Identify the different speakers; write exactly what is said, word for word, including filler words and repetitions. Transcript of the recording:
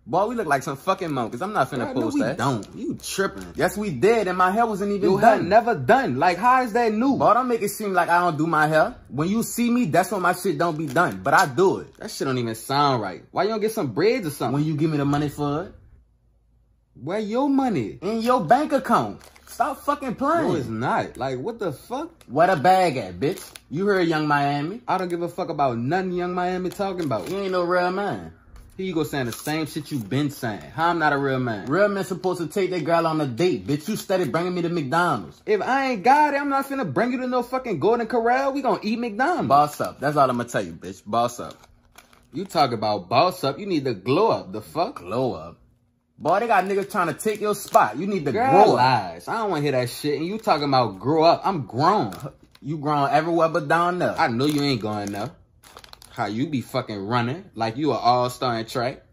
Speaker 1: Boy, we look like some fucking monkeys. I'm not finna
Speaker 2: Bro,
Speaker 1: post
Speaker 2: no, we
Speaker 1: that.
Speaker 2: don't.
Speaker 1: You tripping. Yes, we did, and my hair wasn't even
Speaker 2: Your
Speaker 1: done.
Speaker 2: hair never done. Like, how is that new?
Speaker 1: Boy, don't make it seem like I don't do my hair. When you see me, that's when my shit don't be done. But I do it.
Speaker 2: That shit don't even sound right. Why you don't get some braids or something?
Speaker 1: When you give me the money for it.
Speaker 2: Where your money?
Speaker 1: In your bank account. Stop fucking playing.
Speaker 2: No, it's not. Like, what the fuck?
Speaker 1: Where the bag at, bitch? You heard Young Miami.
Speaker 2: I don't give a fuck about nothing Young Miami talking about.
Speaker 1: You ain't no real man.
Speaker 2: Here you go saying the same shit you been saying. How I'm not a real man?
Speaker 1: Real men supposed to take their girl on a date. Bitch, you steady bringing me to McDonald's.
Speaker 2: If I ain't got it, I'm not finna bring you to no fucking Golden Corral. We gonna eat McDonald's.
Speaker 1: Boss up. That's all I'm gonna tell you, bitch. Boss up.
Speaker 2: You talk about boss up. You need to glow up. The fuck?
Speaker 1: Glow up. Boy, they got niggas trying to take your spot. You need to
Speaker 2: Girl,
Speaker 1: grow up.
Speaker 2: lies. I don't want to hear that shit. And you talking about grow up. I'm grown.
Speaker 1: You grown everywhere but down there.
Speaker 2: I know you ain't going there. How you be fucking running like you an all-star in track.